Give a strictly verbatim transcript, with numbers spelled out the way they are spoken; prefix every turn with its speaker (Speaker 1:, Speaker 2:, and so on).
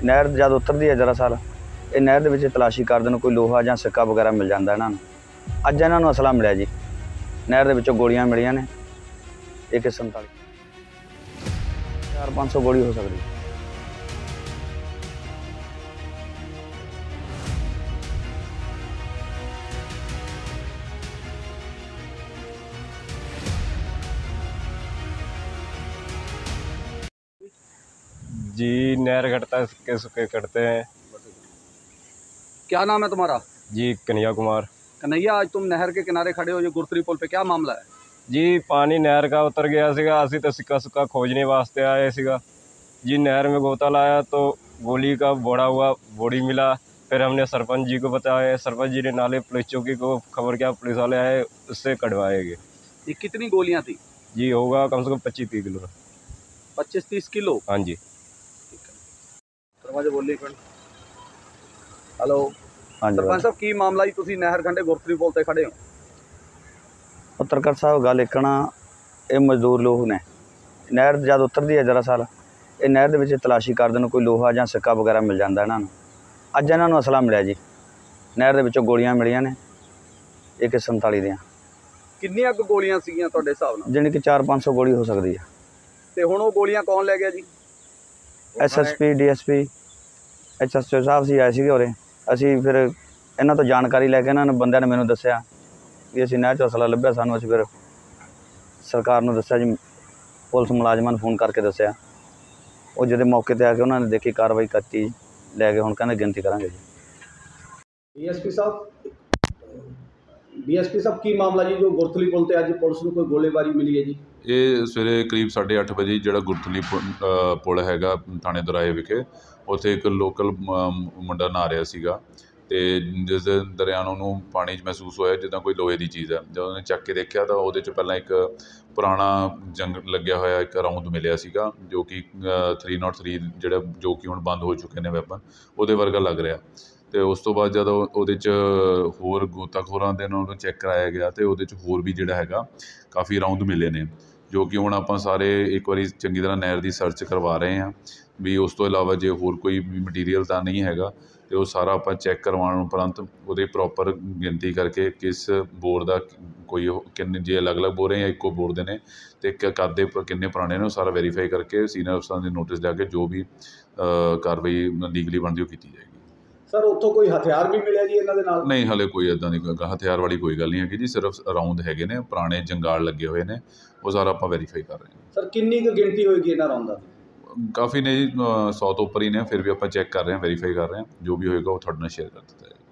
Speaker 1: नहर जद उतरती है दरअसल ये नहर दे विच तलाशी करदे नूं कोई लोहा जां सिक्का वगैरह मिल जाता इन्हां नूं। अज इन्हां नूं असला मिलिया जी, नहर दे विचों गोलियां मिलियां ने ए के संताली चार पाँच सौ गोली हो सकती।
Speaker 2: जी नहर कटता है, सिक्के सुक्के कटते हैं।
Speaker 3: क्या नाम है तुम्हारा?
Speaker 2: जी कन्हैया कुमार।
Speaker 3: कन्हैया, आज तुम नहर के किनारे खड़े हो, ये गुरतरी पुल पे क्या मामला है?
Speaker 2: जी पानी नहर का उतर गया सीगा, असी तो सिक्का सुक्का खोजने वास्ते आए सीगा जी। नहर में गोता लाया तो गोली का बोड़ा हुआ बॉडी मिला। फिर हमने सरपंच जी को बताया, सरपंच जी ने नाले पुलिस चौकी को खबर किया, पुलिस वाले आए, उससे कटवाएंगे।
Speaker 3: ये कितनी गोलियां थी?
Speaker 2: जी होगा कम से कम पच्चीस तीस किलो।
Speaker 3: पच्चीस तीस किलो?
Speaker 2: हाँ जी।
Speaker 3: दरवाजे बोलिए। हेलो
Speaker 1: हाँ जी
Speaker 3: सरपंच साहब, की मामला जी? तुसीं नहर कंढे गुरतरी पुल ते खड़े हो।
Speaker 1: पत्रकार साहब गल इकना, ये मजदूर लोग ने नहर जद उतरती है दरअसल ये नहर दे विच तलाशी करदे नूं कोई लोहा जां सिक्का वगैरह मिल जाता इन्हां नूं। अज इन्हां नूं असला मिलिया जी, नहर दे विचों गोलियां मिलियां ने ए के संताली दियां।
Speaker 3: किन्नियां कुछ गोलियां सीगियां तुहाडे हिसाब नाल?
Speaker 1: जानी कि चार पाँच सौ गोली हो सकती है।
Speaker 3: ते हुण ओह गोलियां कौन लै गया जी?
Speaker 1: S S P D S P H S O साहब जी आए थे उरे। असी फिर इन्हां तो जानकारी लैके इन्हां ने बंदिਆਂ ने मैनूं दस्सिया कि असीं नहर चों असला लभ्या, सानूं असीं फिर सरकार नूं दस्सिया जी, पुलिस मुलाजमां नूं फोन करके दस्सिया। वो जदों मौके ते आके उन्होंने देखी कार्रवाई करती, लैके हुण कहंदे गिनती करांगे जी।
Speaker 3: डीएसपी साहब, डीएसपी साहब की मामला जी जो गुरतली पुल ते अज पुलिस नूं कोई गोलीबारी मिली है जी?
Speaker 4: ਇਹ ਸਵੇਰੇ ਕਰੀਬ ਸਾਢੇ ਅੱਠ ਵਜੇ ਜਿਹੜਾ ਗੁਰਤਲੀ ਪੁ- ਪੁਲ ਹੈਗਾ ਥਾਣੇ ਦੁਰਾਏ ਵਿਖੇ, ਉੱਥੇ ਇੱਕ ਲੋਕਲ ਮੁੰਡਾ ਨਹਾ ਰਿਹਾ ਸੀਗਾ ਅਤੇ ਜਿਸ ਦੇ ਦਰਿਆਨ ਉਹਨੂੰ ਪਾਣੀ 'ਚ ਮਹਿਸੂਸ ਹੋਇਆ ਜਿੱਦਾਂ ਕੋਈ ਲੋਹੇ ਦੀ ਚੀਜ਼ ਹੈ। ਜਦੋਂ ਉਹਨੇ ਚੱਕ ਕੇ ਦੇਖਿਆ ਤਾਂ ਉਹਦੇ 'ਚ ਪਹਿਲਾਂ ਇੱਕ ਪੁਰਾਣਾ ਜੰਗ ਲੱਗਿਆ ਹੋਇਆ ਇੱਕ ਰਾਊਂਡ ਮਿਲਿਆ ਸੀਗਾ, ਜੋ ਕਿ ਥਰੀ ਨਾਟ ਥਰੀ ਜਿਹੜਾ ਜੋ ਕਿ ਹੁਣ ਬੰਦ ਹੋ ਚੁੱਕੇ ਨੇ ਵੈਪਨ, ਉਹਦੇ ਵਰਗਾ ਲੱਗ ਰਿਹਾ। ਅਤੇ ਉਸ ਤੋਂ ਬਾਅਦ ਜਦੋਂ ਉਹਦੇ 'ਚ ਹੋਰ ਗੋਤਾਖੋਰਾਂ ਦੇ ਨਾਲ ਚੈੱਕ ਕਰਾਇਆ ਗਿਆ ਅਤੇ ਉਹਦੇ 'ਚ ਹੋਰ ਵੀ ਜਿਹੜਾ ਹੈਗਾ ਕਾਫੀ ਰਾਊਂਡ ਮਿਲੇ ਨੇ, ਜੋ ਕਿ ਹੁਣ ਆਪਾਂ ਸਾਰੇ ਇੱਕ ਵਾਰੀ ਚੰਗੀ ਤਰ੍ਹਾਂ ਨਹਿਰ ਦੀ ਸਰਚ ਕਰਵਾ ਰਹੇ ਹਾਂ ਵੀ ਉਸ ਤੋਂ ਇਲਾਵਾ ਜੇ ਹੋਰ ਕੋਈ ਵੀ ਮਟੀਰੀਅਲ ਤਾਂ ਨਹੀਂ ਹੈਗਾ, ਅਤੇ ਉਹ ਸਾਰਾ ਆਪਾਂ ਚੈੱਕ ਕਰਵਾਉਣ ਉਪਰੰਤ ਉਹਦੇ ਪ੍ਰੋਪਰ ਗਿਣਤੀ ਕਰਕੇ ਕਿਸ ਬੋਰ ਦਾ ਕੋਈ ਉਹ ਕਿੰਨੇ ਜੇ ਅਲੱਗ-ਅਲੱਗ ਬੋਰ ਹੈ ਜਾਂ ਇੱਕੋ ਬੋਰ ਦੇ ਨੇ ਅਤੇ ਕੱਦ ਦੇ ਕਿੰਨੇ ਪੁਰਾਣੇ ਨੇ, ਉਹ ਸਾਰਾ ਵੈਰੀਫਾਈ ਕਰਕੇ ਸੀਨੀਅਰ ਅਫਸਰਾਂ ਦੇ ਨੋਟਿਸ ਲਿਆ ਕੇ ਜੋ ਵੀ ਕਾਰਵਾਈ ਲੀਗਲੀ ਬਣਦੀ ਉਹ ਕੀਤੀ ਜਾਏਗੀ।
Speaker 3: ਸਰ ਉੱਥੋਂ ਕੋਈ ਹਥਿਆਰ ਵੀ ਮਿਲਿਆ ਜੀ ਇਹਨਾਂ ਦੇ ਨਾਲ?
Speaker 4: ਨਹੀਂ ਹਾਲੇ ਕੋਈ ਇੱਦਾਂ ਦੀ ਹਥਿਆਰ ਵਾਲੀ ਕੋਈ ਗੱਲ ਨਹੀਂ ਹੈਗੀ ਜੀ, ਸਿਰਫ ਰਾਊਂਡ ਹੈਗੇ ਨੇ, ਪੁਰਾਣੇ ਜੰਗਾਲ ਲੱਗੇ ਹੋਏ ਨੇ, ਉਹ ਸਾਰਾ ਆਪਾਂ ਵੈਰੀਫਾਈ ਕਰ ਰਹੇ ਹਾਂ।
Speaker 3: ਸਰ ਕਿੰਨੀ ਕੁ ਗਿਣਤੀ ਹੋਏਗੀ ਇਹਨਾਂ ਰਾਉਂਡਾਂ ਦੀ?
Speaker 4: ਕਾਫੀ ਨੇ ਜੀ, ਸੌ ਤੋਂ ਉੱਪਰ ਹੀ ਨੇ, ਫਿਰ ਵੀ ਆਪਾਂ ਚੈੱਕ ਕਰ ਰਹੇ ਹਾਂ, ਵੈਰੀਫਾਈ ਕਰ ਰਹੇ ਹਾਂ, ਜੋ ਵੀ ਹੋਏਗਾ ਉਹ ਤੁਹਾਡੇ ਨਾਲ ਸ਼ੇਅਰ ਕਰ ਦਿੱਤਾ ਜਾਏਗਾ।